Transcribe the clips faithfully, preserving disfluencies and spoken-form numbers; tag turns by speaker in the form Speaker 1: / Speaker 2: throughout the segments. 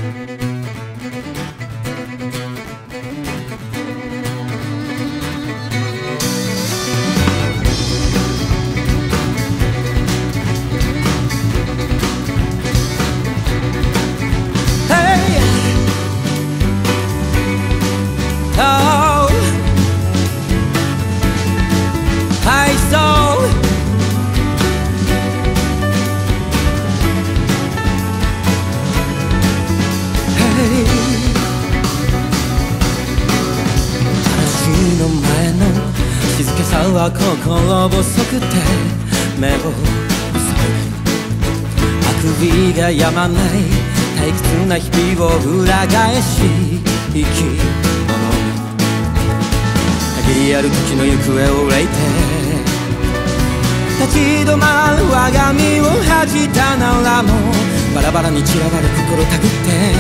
Speaker 1: 静けさは心細くて目を塞ぐ、あくびが止まない退屈な日々を裏返し生き物限りある時の行方を憂いて立ち止まる我が身を恥じたならもバラバラに散らばる心たぐって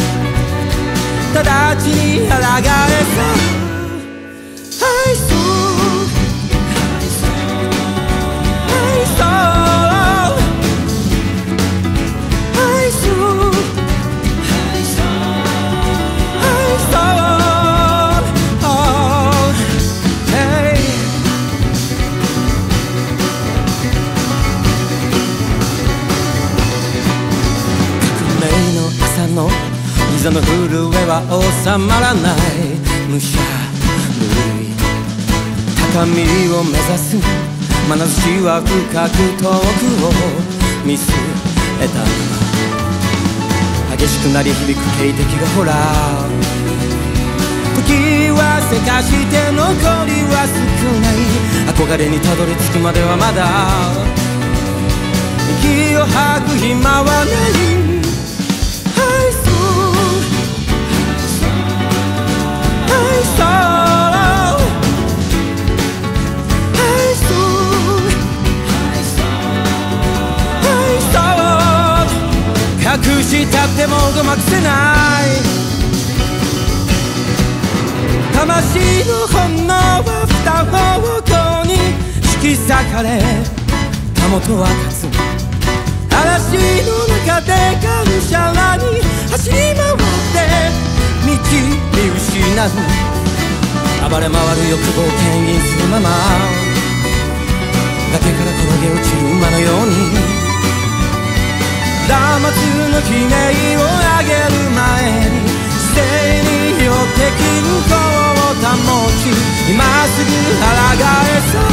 Speaker 1: 直ちに抗えさ愛そう溝の震えは収まらない武者無理高みを目指す眼差しは深く遠くを見据えたまま激しくなり響く警笛がほら時はせかして残りは少ない憧れにたどり着くまではまだ息を吐く暇はない隠したってもごまかせない魂の炎は二方向に引き裂かれたもとは立つ嵐の中でがむしゃらに走り回って道見失う暴れ回る欲望を牽引するまま崖から転げ落ちる馬のように断末の悲鳴を上げる前に姿勢によって均衡を保ち今すぐ抗えさ